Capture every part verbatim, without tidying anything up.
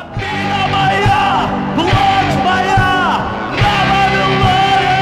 Картина моя, плоть моя, на Вавилоне!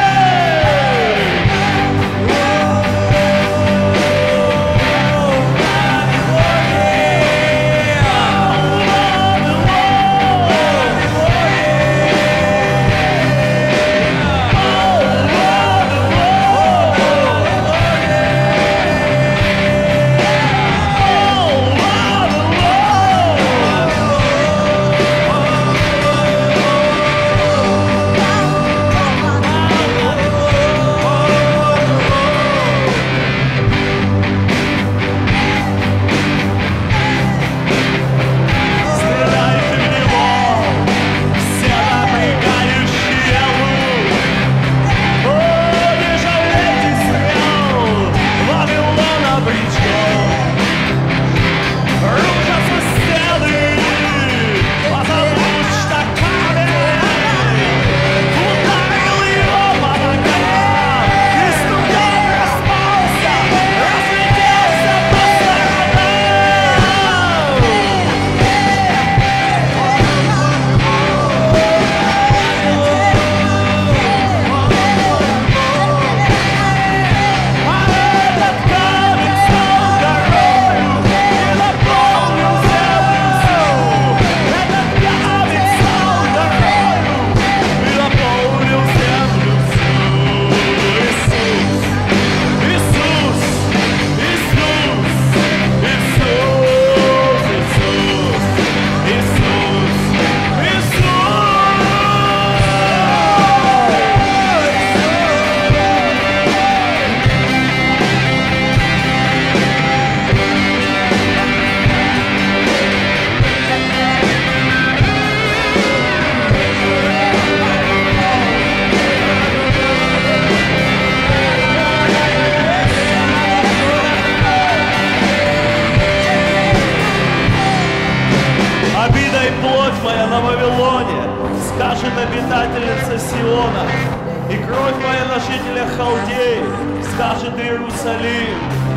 На Вавилоне, скажет обитательница Сиона, и кровь моя на жителях Халдеи, скажет Иерусалим.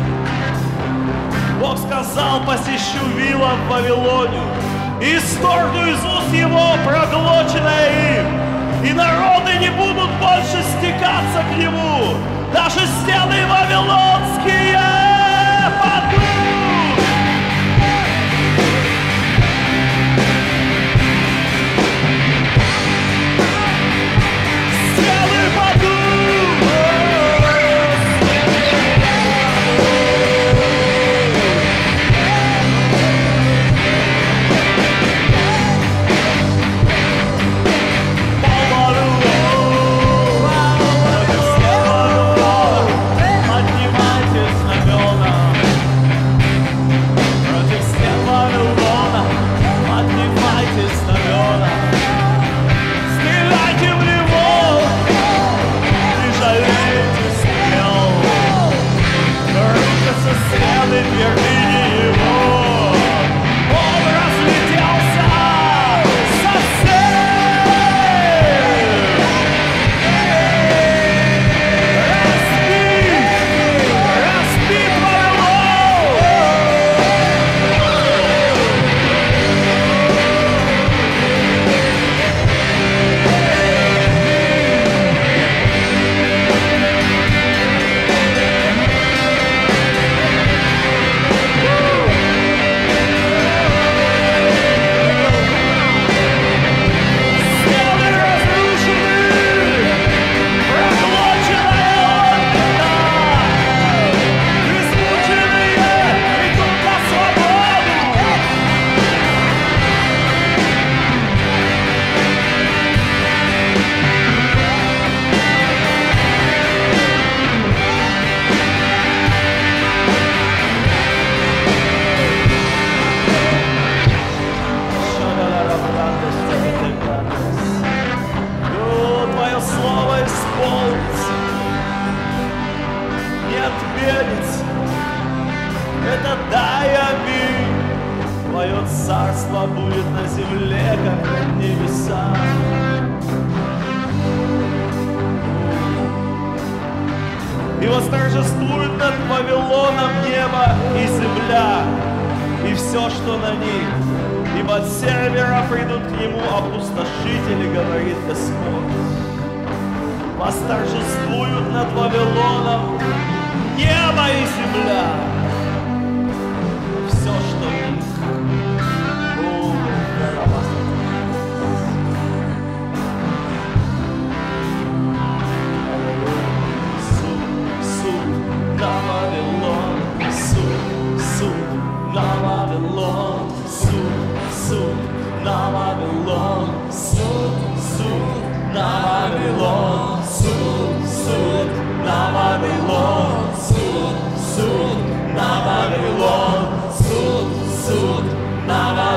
Бог сказал: посещу вила в Вавилоне, и исторгну из уст его проглоченное им, и народы не будут больше стекаться к нему, даже стены вавилонские падут. Это дай аминь. Твое царство будет на земле, как на небесах. И восторжествует над Вавилоном небо и земля, и все, что на них. ибо от севера придут к нему опустошители, говорит Господь. Восторжествуют над Вавилоном небо и земля, все, что в них. О, суд, суд на Вавилон, суд, суд на Вавилон, суд, суд на Вавилон, суд, суд на Вавилон, суд, суд на Вавилон, суд, суд на Вавилон, суд, суд на Вавилон.